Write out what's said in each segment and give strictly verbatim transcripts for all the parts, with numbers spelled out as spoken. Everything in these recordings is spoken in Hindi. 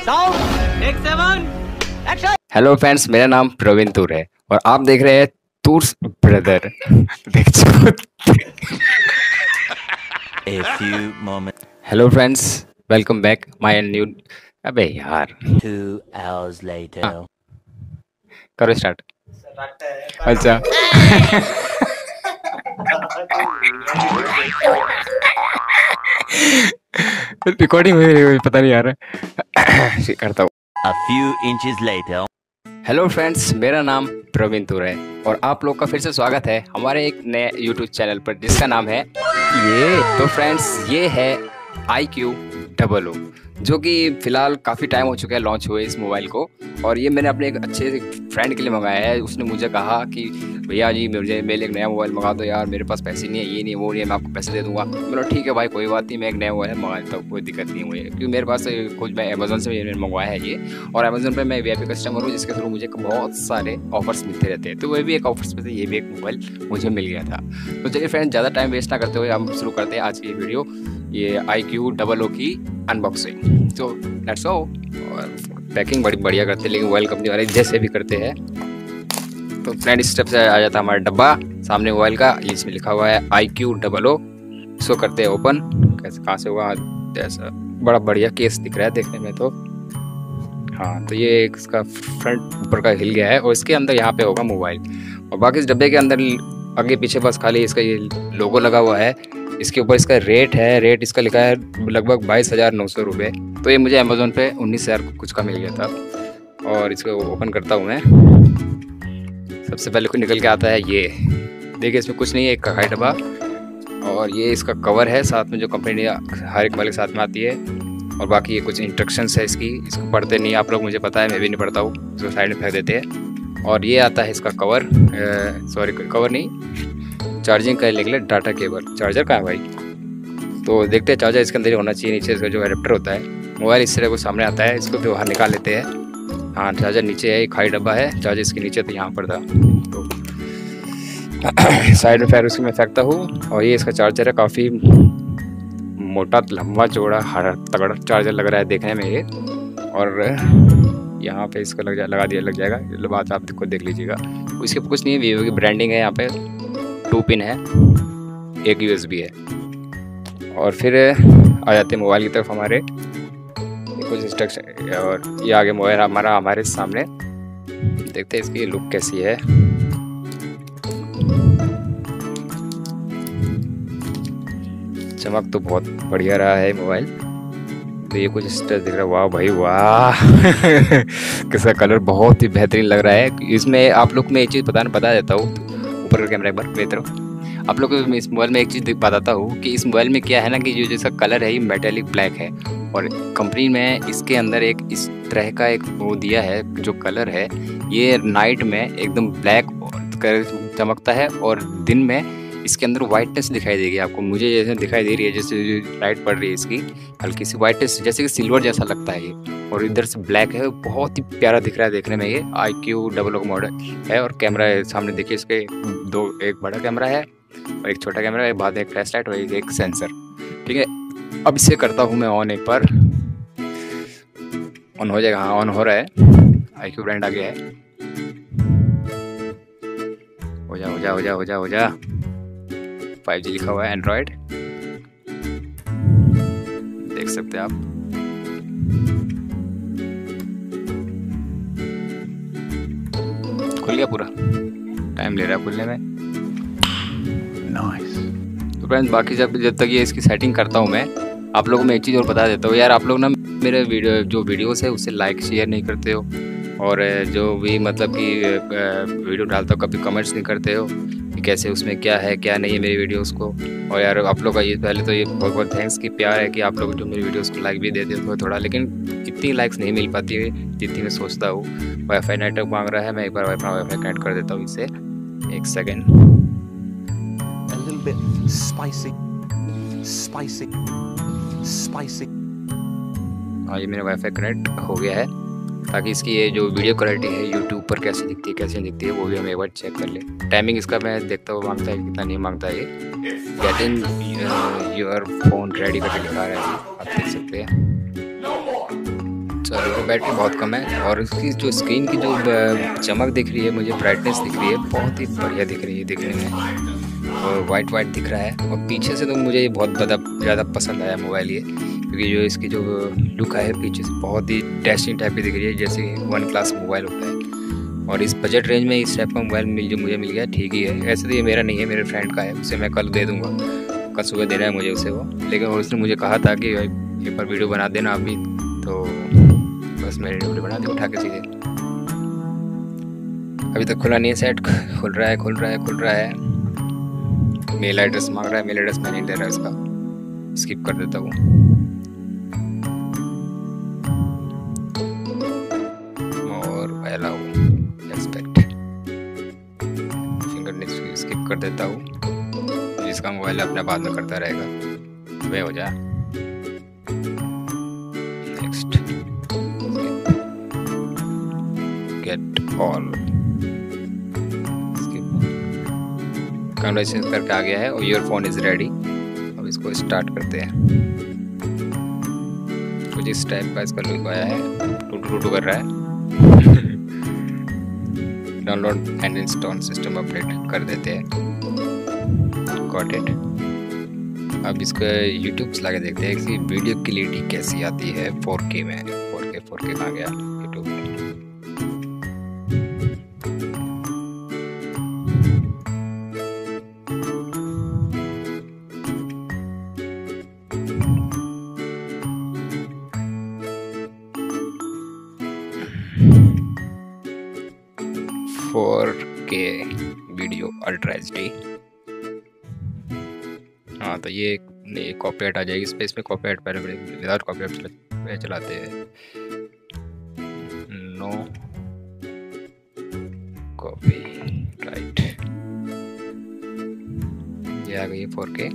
हेलो फ्रेंड्स, मेरा नाम प्रवीण तूर है और आप देख रहे हैं tours brother. Hello friends, welcome back my new. अबे यार, Two hours later. हाँ, करो स्टार्ट। अच्छा। रिकॉर्डिंग हो रही है, पता नहीं आ रहा। करता हूँ। A few inches later. Hello friends, मेरा नाम प्रवीण तूर है और आप लोग का फिर से स्वागत है हमारे एक नए यूट्यूब चैनल पर जिसका नाम है ये। तो फ्रेंड्स, ये है आई क्यू डबल ओ, जो कि फ़िलहाल काफ़ी टाइम हो चुका है लॉन्च हुए इस मोबाइल को। और ये मैंने अपने एक अच्छे फ्रेंड के लिए मंगाया है। उसने मुझे कहा कि भैया जी, मुझे मेरे एक नया मोबाइल मंगा दो यार, मेरे पास पैसे नहीं है, ये नहीं वो नहीं है, मैं आपको पैसे दे दूंगा। बोला ठीक है भाई, कोई बात नहीं, मैं एक नया मोबाइल मंगा देता हूँ, कोई दिक्कत नहीं है मुझे, क्योंकि मेरे पास कुछ मैं अमेज़ोन से मैंने मंगवाया है ये। और अमेज़ोन पर मैं वी आई पी कस्टमर हूँ, जिसके थ्रू मुझे बहुत सारे ऑफर्स मिलते रहते हैं। तो वही भी एक ऑफर्स में से ये भी एक मोबाइल मुझे मिल गया था। तो चलिए फ्रेंड्स, ज़्यादा टाइम वेस्ट ना करते हुए हम शुरू करते हैं आज की वीडियो, ये आई क्यू डबल ओ की अनबॉक्सिंग। तो लेट्स गो। और पैकिंग बड़ी बढ़िया करते हैं, लेकिन मोबाइल कंपनी वाले जैसे भी करते हैं। तो फ्रेंड, इस स्टेप से आ जाता है हमारा डब्बा सामने मोबाइल का, इसमें लिखा हुआ है आई क्यू डबल ओ। इसको करते हैं ओपन। कैसे कहाँ से हुआ, जैसा बड़ा बढ़िया केस दिख रहा है देखने में तो। हाँ, तो ये एक इसका फ्रंट ऊपर का हिल गया है और इसके अंदर यहाँ पे होगा मोबाइल, और बाकी इस डब्बे के अंदर आगे पीछे बस खाली इसका ये लोगो लगा हुआ है। इसके ऊपर इसका रेट है, रेट इसका लिखा है लगभग बाईस हज़ार नौ सौ रुपये। तो ये मुझे अमेज़ोन पे उन्नीस हज़ार कुछ का मिल गया था। और इसको ओपन करता हूँ मैं। सबसे पहले कुछ निकल के आता है ये, देखिए इसमें कुछ नहीं है, एक कढ़ाई डब्बा। और ये इसका कवर है, साथ में जो कंपनी हर एक वाले के साथ में आती है। और बाकी ये कुछ इंस्ट्रक्शंस है इसकी, इसको पढ़ते नहीं आप लोग, मुझे पता है, मैं भी नहीं पढ़ता हूँ, इसको साइड में फेंक देते हैं। और ये आता है इसका कवर, सॉरी कवर नहीं, चार्जिंग करने के लिए डाटा केबल। चार्जर कहाँ है भाई? तो देखते हैं, चार्जर इसके अंदर होना चाहिए, नीचे इसका जो एडेप्टर होता है। मोबाइल इस तरह को सामने आता है, इसको तो बाहर निकाल लेते हैं। हाँ, चार्जर नीचे है, एक खाली डब्बा है, चार्जर इसके नीचे तो यहाँ पर था, तो साइड में फिर उसको मैं फेंकता हूँ। और ये इसका चार्जर है, काफ़ी मोटा लंबा चौड़ा हरा तगड़ा चार्जर लग रहा है देखने में ये। और यहाँ पे इसको लग जा लगा दिया लग जाएगा, बात आप खुद देख लीजिएगा। उसके कुछ नहीं है, वीवो की ब्रांडिंग है, यहाँ पे टू पिन है, एक यू एस बी है। और फिर आ जाते हैं मोबाइल की तरफ हमारे, कुछ इंस्ट्रक्शन। और ये आगे मोबाइल हमारा हमारे सामने, देखते हैं इसकी लुक कैसी है। चमक तो बहुत बढ़िया रहा है मोबाइल। तो ये कुछ इस तरह दिख रहा है, वाह भाई वाह। किसका कलर बहुत ही बेहतरीन लग रहा है। इसमें आप लोग में एक चीज़ बताना बता देता हूँ, ऊपर का कैमरा एक बार बेहतर। आप लोग को इस मोबाइल में एक चीज़ बताता हूँ कि इस मोबाइल में क्या है ना, कि जो जैसा कलर है ये मेटेलिक ब्लैक है, और कंपनी में इसके अंदर एक इस तरह का एक वो दिया है, जो कलर है ये नाइट में एकदम ब्लैक चमकता है और दिन में इसके अंदर वाइटनेस दिखाई देगी आपको। मुझे जैसे दिखाई दे रही है, जैसे लाइट पड़ रही है इसकी हल्की सी वाइटनेस, जैसे कि सिल्वर जैसा लगता है ये। और इधर से ब्लैक है, बहुत ही प्यारा दिख रहा है देखने में। ये I Q double O model है। और कैमरा है सामने, देखिए इसके दो, एक बड़ा कैमरा है और एक छोटा कैमरा है, बाद में एक फ्लैश लाइट और एक सेंसर। ठीक है, अब इसे करता हूँ मैं ऑन, एक बार ऑन हो जाएगा। हाँ, ऑन हो रहा है, आई क्यू ब्रांड आ गया है। हो जा हो जा हो जा हो जा हो जा फाइव जी लिखा हुआ है, एंड्रॉयड देख सकते हैं आप। खुल गया पूरा, टाइम ले रहा है खुलने में। नाइस। तो फ्रेंड्स, बाकी जब जब तक ये इसकी सेटिंग करता हूँ मैं, आप लोगों में एक चीज़ और बता देता हूँ यार। आप लोग ना मेरे वीडियो जो वीडियोस है उससे लाइक शेयर नहीं करते हो, और जो भी मतलब कि वीडियो डालता हो कभी कमेंट्स नहीं करते हो कि कैसे उसमें क्या है क्या नहीं है मेरी वीडियोस को। और यार आप लोग का ये पहले तो ये बहुत बहुत थैंक्स कि प्यार है कि आप लोग जो मेरी वीडियोस को लाइक भी देते हो थोड़ा, लेकिन इतनी लाइक्स नहीं मिल पाती है जितनी मैं सोचता हूँ। वाईफाई नेटवर्क मांग रहा है, मैं एक बार अपना वाईफाई कनेक्ट कर देता हूँ इससे, एक सेकेंड। हाँ, ये मेरा वाईफाई कनेक्ट हो गया है, ताकि इसकी ये जो वीडियो क्वालिटी है यूट्यूब पर कैसी दिखती है कैसे नहीं दिखती है वो भी हम एक बार चेक कर ले। टाइमिंग इसका मैं देखता हूँ मांगता है कितना नहीं मांगता है। ये गेटिंग योर फोन रेडी करके दिखा रहा है, आप देख सकते हैं। इसका बैटरी बहुत कम है और इसकी जो स्क्रीन की जो चमक दिख रही है मुझे, ब्राइटनेस दिख रही है, बहुत ही बढ़िया दिख रही है दिखने में, और वाइट वाइट दिख रहा है। और पीछे से तो मुझे ये बहुत ज़्यादा ज़्यादा पसंद आया मोबाइल ये, क्योंकि जो इसकी जो लुक है पीछे से बहुत ही डैशिंग टाइप की दिख रही है, जैसे वन क्लास मोबाइल होता है। और इस बजट रेंज में इस टाइप का मोबाइल मिल जो मुझे मिल गया ठीक ही है। ऐसे तो ये मेरा नहीं है, मेरे फ्रेंड का है, उसे मैं कल दे दूँगा, कल सुबह देना है मुझे उसे वो। लेकिन उसने मुझे कहा था कि एक बार वीडियो बना देना अभी, तो बस मैंने वीडियो बना दी उठा के सीधे। अभी तक खुला नहीं है सेट, खुल रहा है खुल रहा है खुल रहा है। मेल एड्रेस मांग रहा है, मेल एड्रेस मैं नहीं दे रहा इसका, स्किप कर देता हूँ। और अलाउ एक्सपेक्ट, फिंगरप्रिंट स्किप कर देता हूँ। जिसका मोबाइल अपने बाद में करता रहेगा, वे हो जा। Next, get all, camera change करके आ गया है और योर फोन इज रेडी। अब इसको स्टार्ट करते हैं। कुछ इस टाइप का इसका लुक आया है, टूटू टूटू कर रहा है। Download and install system update कर देते हैं। Got it. अब इसको यूट्यूब चला के देखते हैं कि वीडियो क्लियरिटी कैसी आती है फोर के में। फोर के फोर के कहाँ गया यूट्यूब में? फोर के वीडियो अल्ट्रा एच डी। हाँ तो ये नहीं कॉपीराइट आ जाएगी इस पे, इसमें कॉपीराइट पहले विदाउट कॉपीराइट चलाते हैं। नो कॉपीराइट, ये आ गई फोर के।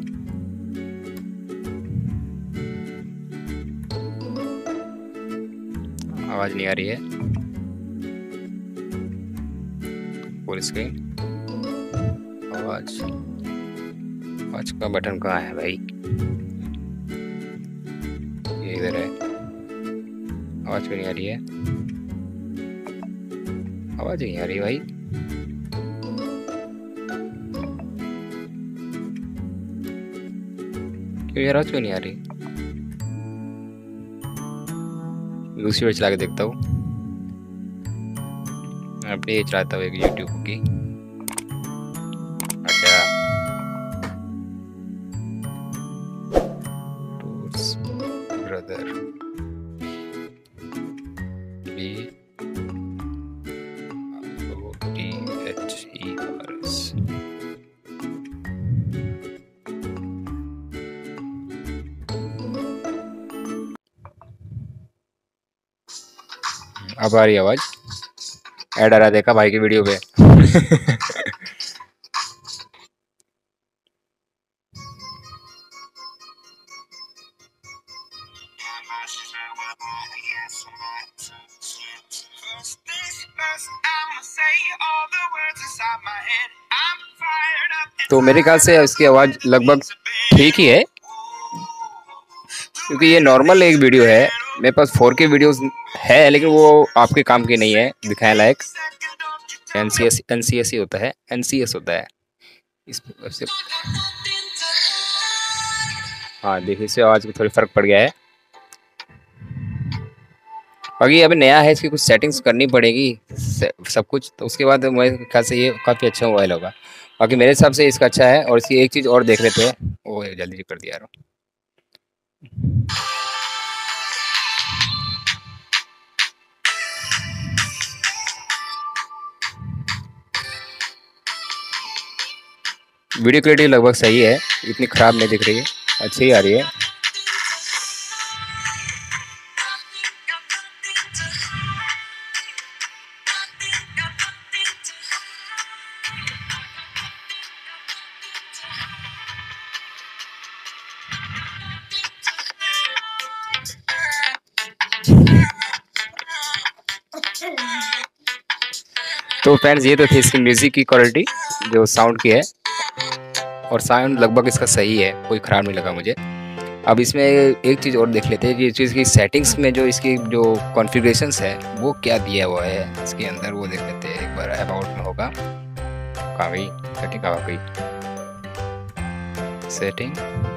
आवाज नहीं आ रही है, फुल स्क्रीन। आवाज आवाज का बटन कहाँ है भाई? ये इधर है। आवाज क्यों नहीं आ रही है? आवाज नहीं आ रही भाई। क्यों यार आवाज क्यों नहीं आ रही? दूसरी ओर चला के देखता हूँ। अपने ये चलाता हूँ एक यूट्यूब की। अच्छा, tours brother B O T H E R S. अब आ रही आवाज? ऐड आ रहा देखा भाई की वीडियो पे। तो मेरे ख्याल से इसकी आवाज लगभग ठीक ही है, क्योंकि ये नॉर्मल एक वीडियो है। मेरे पास फोर के वीडियोस है, लेकिन वो आपके काम की नहीं है दिखाने लायक। N C S N C S ही होता है, एन सी एस होता है इस से। हाँ देखिए, इससे आवाज में थोड़ी फर्क पड़ गया है। बाकी अभी नया है, इसकी कुछ सेटिंग्स करनी पड़ेगी सब कुछ, तो उसके बाद मेरे ख्याल से ये काफ़ी अच्छा मोबाइल होगा। बाकी मेरे हिसाब से इसका अच्छा है। और इसकी एक चीज़ और देख लेते हैं। वो जल्दी कर दिया यार। वीडियो क्वालिटी लगभग सही है, इतनी ख़राब नहीं दिख रही है, अच्छी ही आ रही है। तो फ्रेंड्स ये तो थी इसकी म्यूज़िक की क्वालिटी जो साउंड की है, और साउंड लगभग इसका सही है, कोई ख़राब नहीं लगा मुझे। अब इसमें एक चीज़ और देख लेते हैं, ये चीज़ की सेटिंग्स में जो इसकी जो कॉन्फ़िगरेशंस है वो क्या दिया हुआ है इसके अंदर, वो देख लेते हैं एक बार। अबाउट में होगा, कहाँ गई सेटिंग, कहाँ गई सेटिंग,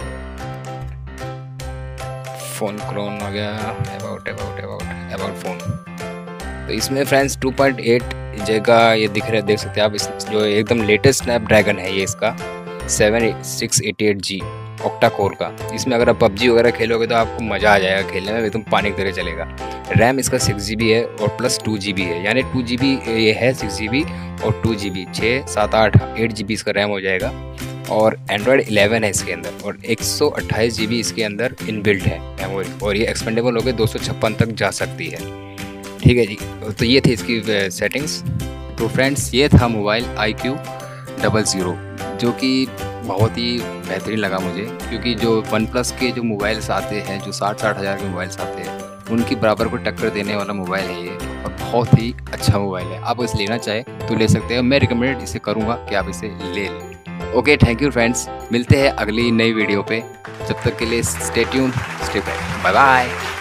फ़ोन क्लोन हो गया, about about about about phone. तो इसमें फ्रेंड्स टू पॉइंट एट जगह ये दिख रहा है, देख सकते हैं आप। इस जो एकदम लेटेस्ट स्नैपड्रैगन है ये इसका seven six eighty eight G octa core का। इसमें अगर आप पबजी वगैरह खेलोगे तो आपको मज़ा आ जाएगा खेलने में, एकदम पानी की तरह चलेगा। रैम इसका सिक्स जी बी है और प्लस टू जी बी है, यानी टू जी बी ये है सिक्स जी बी और टू जी बी छः सात आठ एट जी बी इसका रैम हो जाएगा। और एंड्रॉयड इलेवन है इसके अंदर और एक सौ अट्ठाईस जी बी इसके अंदर इनबिल्ट है मेमोरी, और ये एक्सपेंडेबल होकर दो सौ छप्पन तक जा सकती है। ठीक है जी, तो ये थी इसकी सेटिंग्स। तो फ्रेंड्स ये था mobile I Q double zero, जो कि बहुत ही बेहतरीन लगा मुझे, क्योंकि जो वन प्लस के जो मोबाइल्स आते हैं, जो साठ साठ हज़ार के मोबाइल्स आते हैं, उनकी बराबर को टक्कर देने वाला मोबाइल है ये, और बहुत ही अच्छा मोबाइल है। आप इसे लेना चाहे तो ले सकते हैं, मैं रिकमेंड इसे करूँगा कि आप इसे ले लें। ओके, थैंक यू फ्रेंड्स, मिलते हैं अगली नई वीडियो पे। जब तक के लिए stay tune, stay back, bye bye.